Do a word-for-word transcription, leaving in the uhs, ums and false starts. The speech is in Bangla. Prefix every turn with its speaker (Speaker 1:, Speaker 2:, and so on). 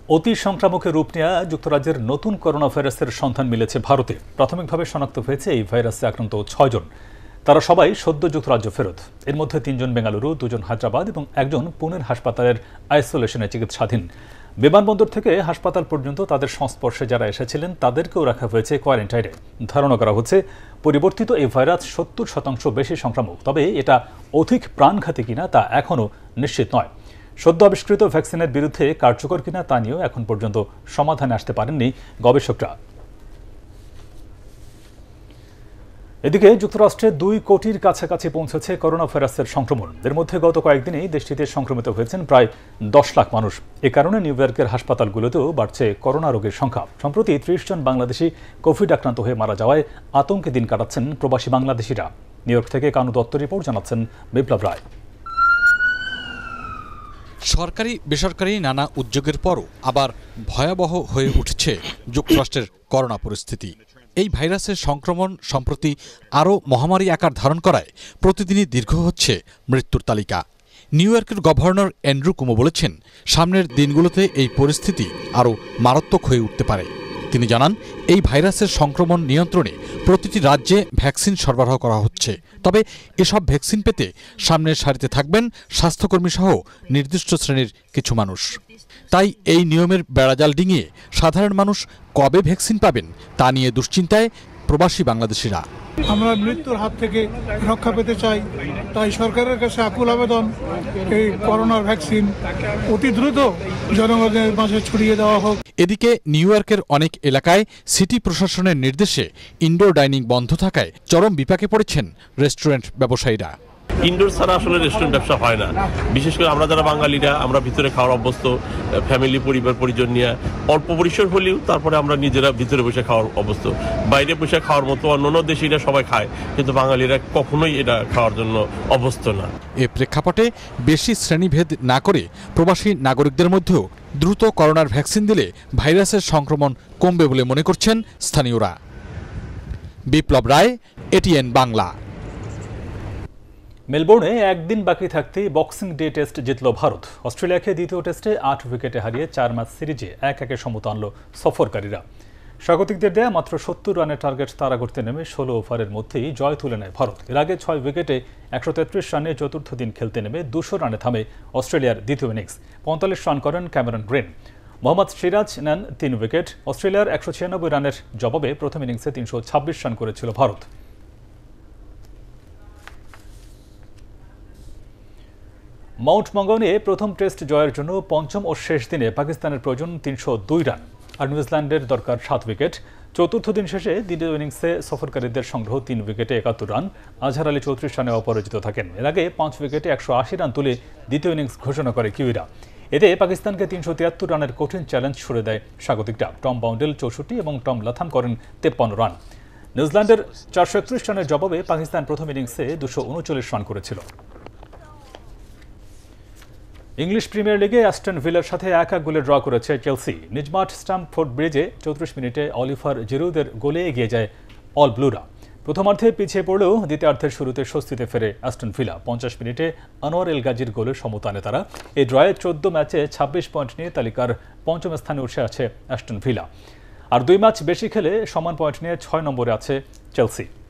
Speaker 1: অতি সংক্রামক রূপ নেওয়া যুক্তরাজ্যের নতুন করোনা ভাইরাসের সন্ধান মিলেছে ভারতে। প্রাথমিকভাবে শনাক্ত হয়েছে এই ভাইরাসে আক্রান্ত ছয়জন। তারা সবাই সদ্য যুক্তরাজ্য ফেরত। এর মধ্যে তিনজন বেঙ্গালুরু, দুজন হায়দ্রাবাদ এবং একজন পুনের হাসপাতালের আইসোলেশনে চিকিৎসাধীন। বিমানবন্দর থেকে হাসপাতাল পর্যন্ত তাদের সংস্পর্শে যারা এসেছিলেন তাদেরকেও রাখা হয়েছে কোয়ারেন্টাইনে। ধারণা করা হচ্ছে পরিবর্তিত এই ভাইরাস সত্তর শতাংশ বেশি সংক্রামক, তবে এটা অধিক প্রাণঘাতী কিনা তা এখনও নিশ্চিত নয়। সদ্য আবিষ্কৃত ভ্যাকসিনের বিরুদ্ধে কার্যকর কিনা তা নিয়েও এখন পর্যন্ত সমাধানে আসতে পারেননি গবেষকরা। এদিকে যুক্তরাষ্ট্রে দুই কোটির কাছাকাছি পৌঁছেছে করোনা ভাইরাসের সংক্রমণ। এর মধ্যে গত কয়েকদিনেই দেশটিতে সংক্রমিত হয়েছেন প্রায় দশ লাখ মানুষ। এ কারণে নিউ ইয়র্কের হাসপাতালগুলোতেও বাড়ছে করোনা রোগীর সংখ্যা। সম্প্রতি ত্রিশ জন বাংলাদেশি কোভিড আক্রান্ত হয়ে মারা যাওয়ায় আতঙ্কে দিন কাটাচ্ছেন প্রবাসী বাংলাদেশিরা। নিউ ইয়র্ক থেকে কানু দত্ত রিপোর্ট, জানাচ্ছেন বিপ্লব রায়।
Speaker 2: সরকারি বেসরকারি নানা উদ্যোগের পরও আবার ভয়াবহ হয়ে উঠছে যুক্তরাষ্ট্রের করোনা পরিস্থিতি। এই ভাইরাসের সংক্রমণ সম্প্রতি আরও মহামারী আকার ধারণ করায় প্রতিদিনই দীর্ঘ হচ্ছে মৃত্যুর তালিকা। নিউ ইয়র্কের গভর্নর অ্যান্ড্রু কুমো বলেছেন, সামনের দিনগুলোতে এই পরিস্থিতি আরও মারাত্মক হয়ে উঠতে পারে। তিনি জানান, এই ভাইরাসের সংক্রমণ নিয়ন্ত্রণে প্রতিটি রাজ্যে ভ্যাকসিন সরবরাহ করা হচ্ছে। তবে এসব ভ্যাকসিন পেতে সামনের সারিতে থাকবেন স্বাস্থ্যকর্মী সহ নির্দিষ্ট শ্রেণীর কিছু মানুষ। তাই এই নিয়মের বেড়াজাল ডিঙিয়ে সাধারণ মানুষ কবে ভ্যাকসিন পাবেন তা নিয়ে দুশ্চিন্তায় প্রবাসী বাংলাদেশিরা।
Speaker 3: আমরা মৃত্যুর হাত থেকে রক্ষা পেতে চাই, তাই সরকারের কাছে আকুল আবেদন, এই করোনার ভ্যাকসিন অতি দ্রুত জনগণের মাঝে ছড়িয়ে দেওয়া হোক।
Speaker 2: এদিকে নিউ ইয়র্কের অনেক এলাকায় সিটি প্রশাসনের নির্দেশে ইনডোর ডাইনিং বন্ধ থাকায় চরম বিপাকে পড়েছেন রেস্টুরেন্ট ব্যবসায়ীরা।
Speaker 4: ইনডোর ছাড়া আসলে রেস্টুরেন্ট ব্যবসা হয় না। বিশেষ করে আমরা যারা বাঙালিরা, আমরা ভিতরে খাওয়ার অভ্যস্ত, ফ্যামিলি পরিবার পরিজন নিয়ে অল্প পরিসর হলেও তারপরে আমরা নিজেরা ভিতরে বসে খাওয়ার অভ্যস্ত। বাইরে বসে খাওয়ার মতো অন্যান্য দেশিরা সবাই খায়, কিন্তু বাঙালিরা কখনোই এটা খাওয়ার জন্য অভ্যস্ত না।
Speaker 2: এ প্রেক্ষাপটে বেশি শ্রেণীভেদ না করে প্রবাসী নাগরিকদের মধ্যেও দ্রুত করোনার ভ্যাকসিন দিলে ভাইরাসের সংক্রমণ কমবে বলে মনে করছেন স্থানীয়রা। বিপ্লব রায়, এটিএন বাংলা।
Speaker 1: মেলবোর্নে একদিন বাকি থাকতেই বক্সিং ডে টেস্ট জিতল ভারত। অস্ট্রেলিয়াকে দ্বিতীয় টেস্টে আট উইকেটে হারিয়ে চার ম্যাচ সিরিজে এক একে সমতা আনল সফরকারীরা। স্বাগতিকদের দেয়া মাত্র সত্তর রানের টার্গেট তাড়া করতে নেমে ষোলো ওভারের মধ্যেই জয় তুলে নেয় ভারত। এর আগে ছয় উইকেটে একশো তেত্রিশ রানে চতুর্থ দিন খেলতে নেমে দুশো রানে থামে অস্ট্রেলিয়ার দ্বিতীয় ইনিংস। পঁয়তাল্লিশ রান করেন ক্যামেরন গ্রিন। মোহাম্মদ সিরাজ নেন তিন উইকেট। অস্ট্রেলিয়ার একশো ছিয়ানব্বই রানের জবাবে প্রথম ইনিংসে তিনশো ছাব্বিশ রান করেছিল ভারত। মাউন্ট মঙ্গনে প্রথম টেস্ট জয়ের জন্য পঞ্চম ও শেষ দিনে পাকিস্তানের প্রয়োজন তিনশো দুই রান, আর নিউজিল্যান্ডের দরকার সাত উইকেট। চতুর্থ দিন শেষে দ্বিতীয় ইনিংসে সফরকারীদের সংগ্রহ তিন উইকেটে একাত্তর রান। আজহার আলী চৌত্রিশ রানে অপরাজিত থাকেন। এর আগে পাঁচ উইকেটে একশো আশি রান তুলে দ্বিতীয় ইনিংস ঘোষণা করে কিউইরা। এতে পাকিস্তানকে তিনশো তিয়াত্তর রানের কঠিন চ্যালেঞ্জ ছুড়ে দেয় স্বাগতিকরা। টম বাউন্ডেল চৌষট্টি এবং টম লাথাম করেন তেপ্পান্ন রান। নিউজিল্যান্ডের চারশো একত্রিশ রানের জবাবে পাকিস্তান প্রথম ইনিংসে দুশো উনচল্লিশ রান করেছিল। ইংলিশ প্রিমিয়ার লিগে অ্যাস্টন ভিলার সাথে এক এক গোলে ড্র করেছে চেলসি। নিজ মাঠ স্ট্যামফোর্ড ব্রিজে চৌত্রিশ মিনিটে অলিভার জিরুদের গোলে এগিয়ে যায় অল ব্লুরা। প্রথমার্ধে পিছিয়ে পড়লেও দ্বিতীয়ার্ধের শুরুতে স্বস্তিতে ফেরে অ্যাস্টন ভিলা। পঞ্চাশ মিনিটে আনোয়ার এল গাজীর গোলে সমতা আনে তারা। এই ড্রয়ে চোদ্দ ম্যাচে ছাব্বিশ পয়েন্ট নিয়ে তালিকার পঞ্চম স্থানে উঠে আছে অ্যাস্টন ভিলা, আর দুই ম্যাচ বেশি খেলে সমান পয়েন্ট নিয়ে ছয় নম্বরে আছে চেলসি।